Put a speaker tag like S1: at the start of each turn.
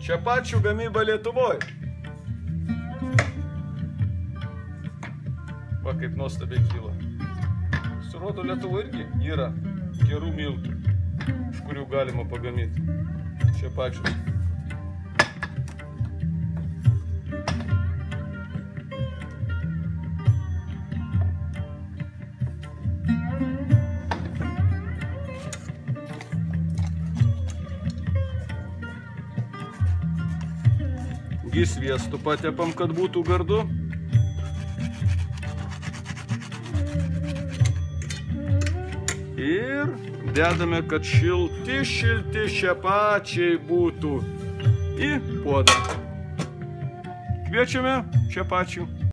S1: Čepačių gamyba Lietuvoje. Va, kaip nuostabiai kyla. Surodo, Lietuvoje irgi yra gerų miltų, iš kurių galima pagaminti čepačius. Sviestu patepam, kad būtų gardu. Ir dedame, kad šilti čepačiai būtų į puodą. Kviečiame čepačių.